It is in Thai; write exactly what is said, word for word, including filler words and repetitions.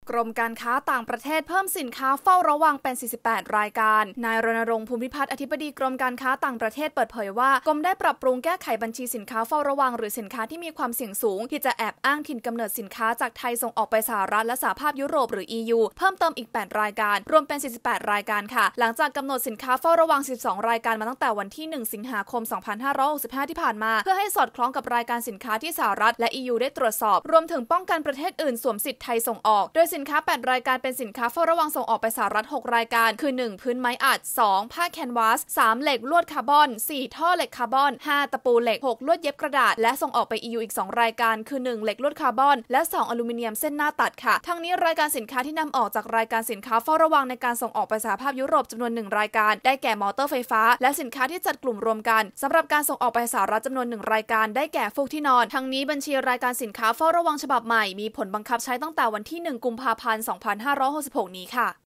กรมการค้าต่างประเทศเพิ่มสินค้าเฝ้าระวังเป็นสี่สิบแปดรายการนายรณรงค์ภูมิพัฒน์อธิบดีกรมการค้าต่างประเทศเปิดเผยว่ากรมได้ปรับปรุงแก้ไขบัญชีสินค้าเฝ้าระวังหรือสินค้าที่มีความเสี่ยงสูงที่จะแอบอ้างถิ่นกำเนิดสินค้าจากไทยส่งออกไปสหรัฐและสหภาพยุโรปหรือ อี ยู เพิ่มเติมอีกแปดรายการรวมเป็นสี่สิบแปดรายการค่ะหลังจากกำหนดสินค้าเฝ้าระวังสิบสองรายการมาตั้งแต่วันที่หนึ่งสิงหาคมสองพันห้าร้อยหกสิบห้าที่ผ่านมาเพื่อให้สอดคล้องกับรายการสินค้าที่สหรัฐและ อี ยู ได้ตรวจสอบรวมถึงป้องกันประเทศอื่นสวมสิทธิ์ไทยส่งออกโดยสินค้าแปดรายการเป็นสินค้าเฝ้าระวังส่งออกไปสหรัฐหกรายการคือหนึ่งพื้นไม้อัดสองผ้าแคนวาสสามเหล็กลวดคาร์บอนสี่ท่อเหล็กคาร์บอนห้าตะปูเหล็กหกลวดเย็บกระดาษและส่งออกไป อี ยู อีกสองรายการคือหนึ่งเหล็กลวดคาร์บอนและสองอลูมิเนียมเส้นหน้าตัดค่ะทั้งนี้รายการสินค้าที่นำออกจากรายการสินค้าเฝ้าระวังในการส่งออกไปสหภาพยุโรปจำนวนหนึ่งรายการได้แก่มอเตอร์ไฟฟ้าและสินค้าที่จัดกลุ่มรวมกันสำหรับการส่งออกไปสหรัฐจำนวนหนึ่งรายการได้แก่ฟูกที่นอนทั้งนี้บัญชีรายการสินค้าเฝ้าระวังฉบับใหม่มีผลบังคับใช้ตั้งแต่วันที่หนึ่งกุมภาพันธ์สองพันห้าร้อยหกสิบหกนี้ค่ะ